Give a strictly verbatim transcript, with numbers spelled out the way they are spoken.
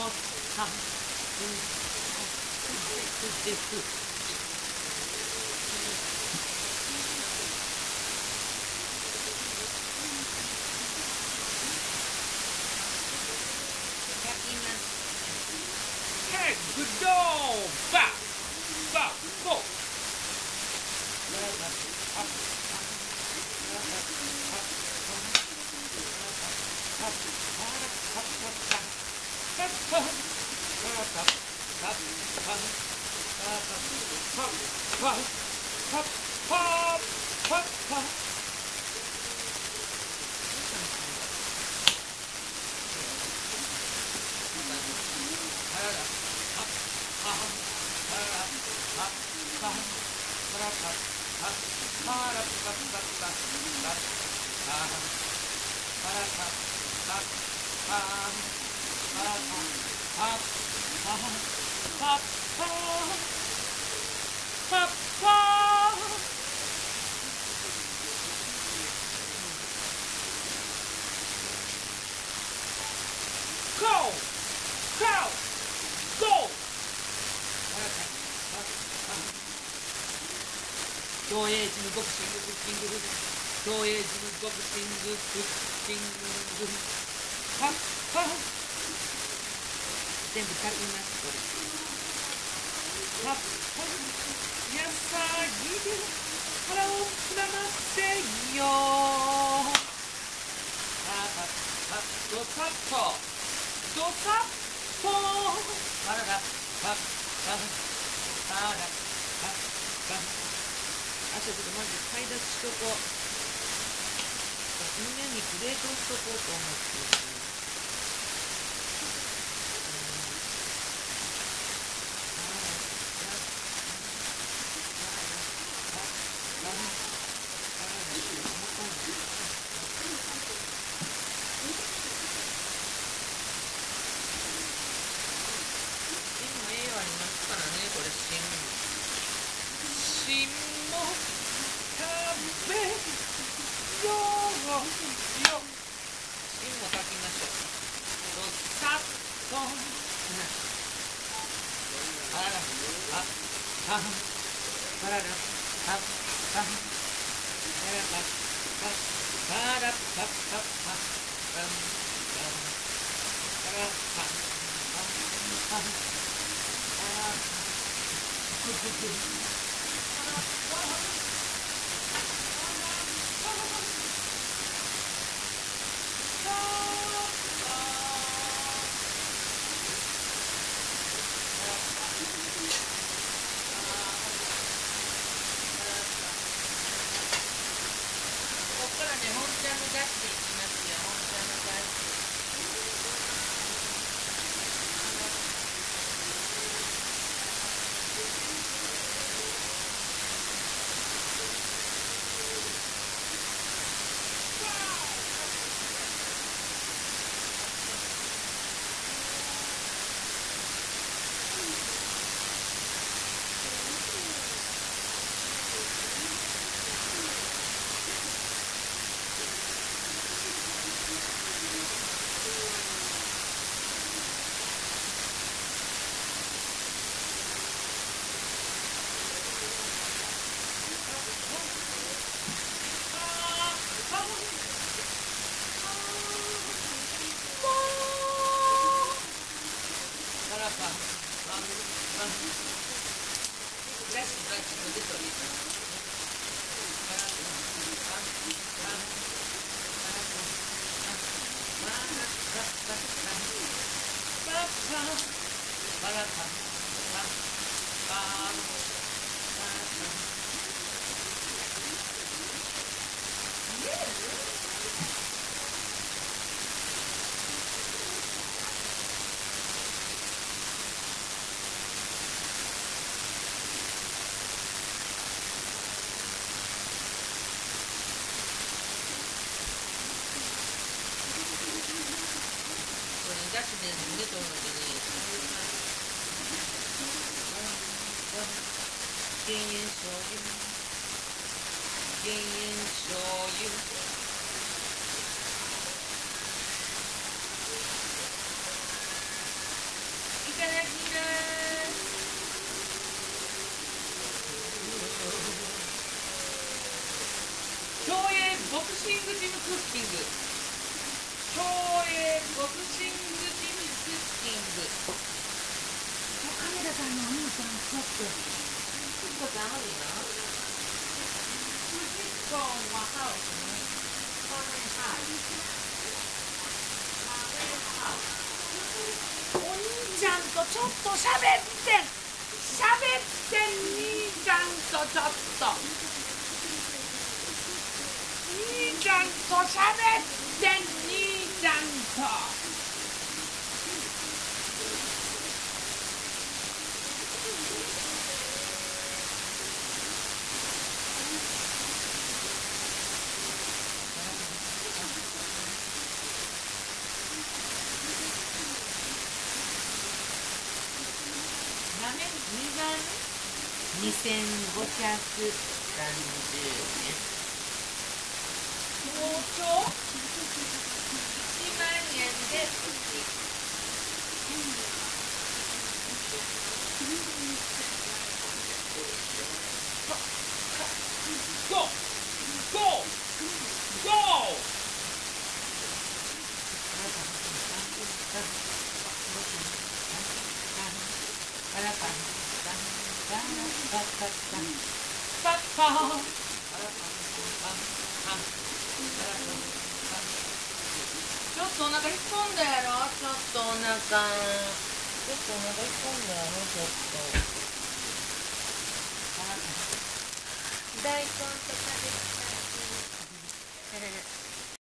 競泳ジムボクシングクッキング競泳ジムボクシングクッキングはっはっ全部書きますこれはっはやさぎで腹を膨らませよはっはっどさっとどさっとはららはっはっはらはっはっあとちょっとまず買い出ししとこう。胸肉冷凍しとこうと思ってる。芯も栄養ありますからね、これ芯。芯も食べようよ。芯も炊きましょう。どさっと。あらら、あ、あ、あらら、あ、あ、あらら、あ、あらら、あ、あ、あ、あら、あ、あ、あ、あ、減塩醤油減塩醤油クシングジムクッキング。省エボクシングジムクッキング。亀田さんのお兄さんちょっとちょっと寒いな。今日はハウスね。これハウス。お兄ちゃんとちょっと喋って喋って兄ちゃんとちょっと兄ちゃんと喋って兄ちゃんと。にせんごひゃくさんじゅうえん。包丁いちまんえんで売り。ゴーゴーゴー。パッパーちょっとお腹引っ込んだやろ。ちょっとお腹ちょっとお腹引っ込んだやろ。ちょっと大根と食べたい。